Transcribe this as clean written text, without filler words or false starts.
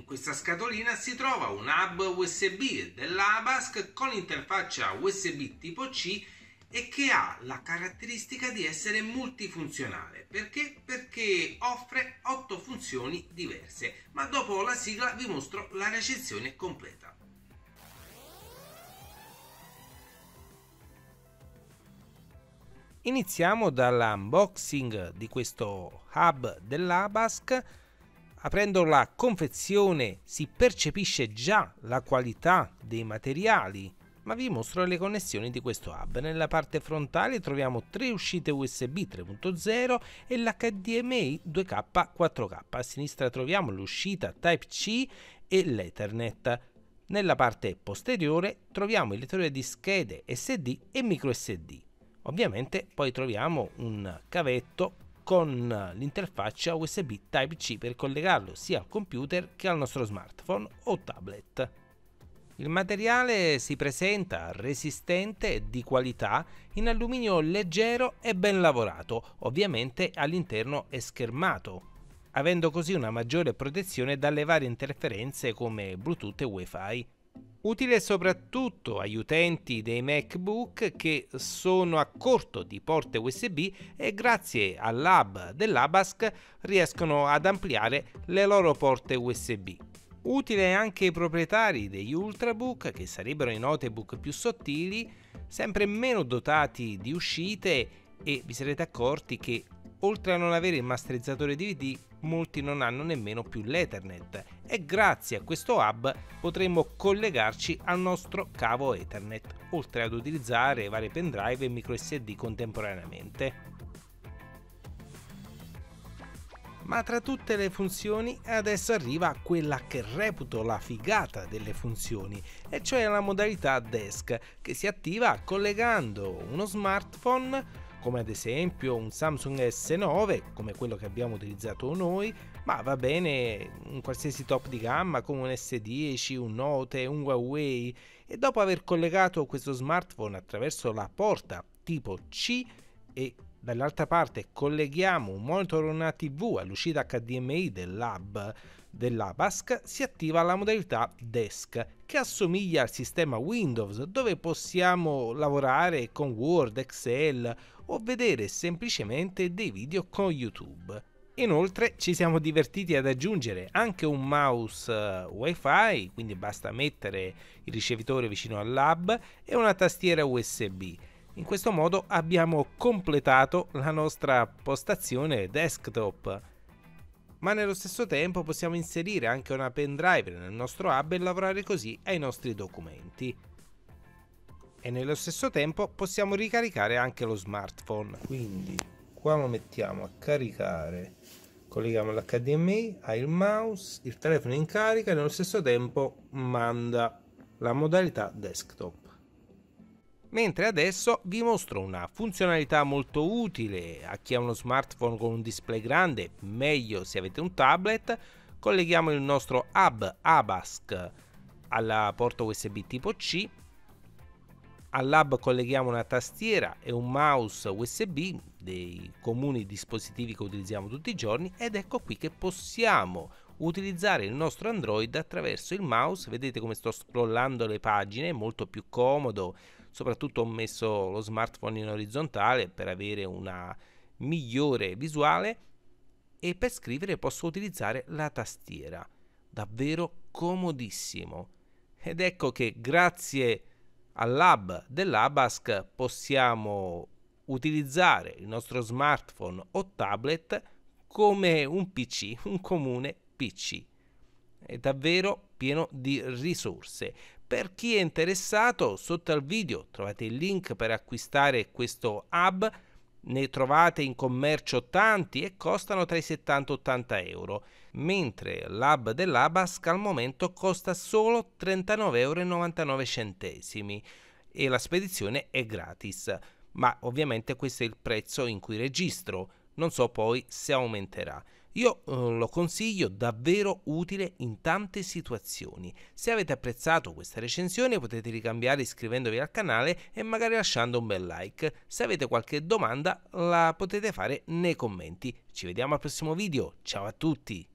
questa scatolina si trova un hub USB dell'Abask con interfaccia USB tipo C e che ha la caratteristica di essere multifunzionale. Perché? Perché offre 8 funzioni diverse, ma dopo la sigla vi mostro la recensione completa. Iniziamo dall'unboxing di questo hub dell'Abask. Aprendo la confezione si percepisce già la qualità dei materiali, ma vi mostro le connessioni di questo hub. Nella parte frontale troviamo 3 uscite USB 3.0 e l'HDMI 2K 4K. A sinistra troviamo l'uscita Type-C e l'Ethernet. Nella parte posteriore troviamo il lettore di schede SD e micro SD. Ovviamente poi troviamo un cavetto con l'interfaccia USB Type-C per collegarlo sia al computer che al nostro smartphone o tablet. Il materiale si presenta resistente e di qualità in alluminio leggero e ben lavorato, ovviamente all'interno è schermato, avendo così una maggiore protezione dalle varie interferenze come Bluetooth e Wi-Fi. Utile soprattutto agli utenti dei MacBook che sono a corto di porte USB e grazie all'hub dell'Abask riescono ad ampliare le loro porte USB. Utile anche ai proprietari degli Ultrabook, che sarebbero i notebook più sottili, sempre meno dotati di uscite, e vi sarete accorti che oltre a non avere il masterizzatore DVD, molti non hanno nemmeno più l'Ethernet e grazie a questo hub potremo collegarci al nostro cavo Ethernet, oltre ad utilizzare vari pendrive e micro SD contemporaneamente. Ma tra tutte le funzioni adesso arriva quella che reputo la figata delle funzioni, e cioè la modalità Desk, che si attiva collegando uno smartphone come ad esempio un Samsung S9 come quello che abbiamo utilizzato noi, ma va bene un qualsiasi top di gamma come un S10, un Note, un Huawei, e dopo aver collegato questo smartphone attraverso la porta tipo C e dall'altra parte colleghiamo un monitor o una TV all'uscita HDMI dell'hub dell'Abask, si attiva la modalità Desk, che assomiglia al sistema Windows, dove possiamo lavorare con Word, Excel o vedere semplicemente dei video con YouTube. Inoltre ci siamo divertiti ad aggiungere anche un mouse Wi-Fi, quindi basta mettere il ricevitore vicino all'hub, e una tastiera USB. In questo modo abbiamo completato la nostra postazione desktop. Ma nello stesso tempo possiamo inserire anche una pendrive nel nostro hub e lavorare così ai nostri documenti. E nello stesso tempo possiamo ricaricare anche lo smartphone. Quindi qua lo mettiamo a caricare, colleghiamo l'HDMI, ha il mouse, il telefono in carica e nello stesso tempo manda la modalità desktop. Mentre adesso vi mostro una funzionalità molto utile a chi ha uno smartphone con un display grande, meglio se avete un tablet. Colleghiamo il nostro hub Abask alla porta USB tipo C, all'hub colleghiamo una tastiera e un mouse USB, dei comuni dispositivi che utilizziamo tutti i giorni, ed ecco qui che possiamo utilizzare il nostro Android attraverso il mouse. Vedete come sto scrollando le pagine, è molto più comodo. Soprattutto ho messo lo smartphone in orizzontale per avere una migliore visuale, e per scrivere posso utilizzare la tastiera. Davvero comodissimo. Ed ecco che grazie all'hub dell'Abask possiamo utilizzare il nostro smartphone o tablet come un PC, un comune PC. È davvero pieno di risorse. Per chi è interessato, sotto al video trovate il link per acquistare questo hub. Ne trovate in commercio tanti e costano tra i 70 e 80 euro, mentre l'hub dell'Abask al momento costa solo 39,99 euro e la spedizione è gratis. Ma ovviamente questo è il prezzo in cui registro, non so poi se aumenterà. Io lo consiglio, davvero utile in tante situazioni. Se avete apprezzato questa recensione potete ricambiare iscrivendovi al canale e magari lasciando un bel like. Se avete qualche domanda la potete fare nei commenti. Ci vediamo al prossimo video, ciao a tutti!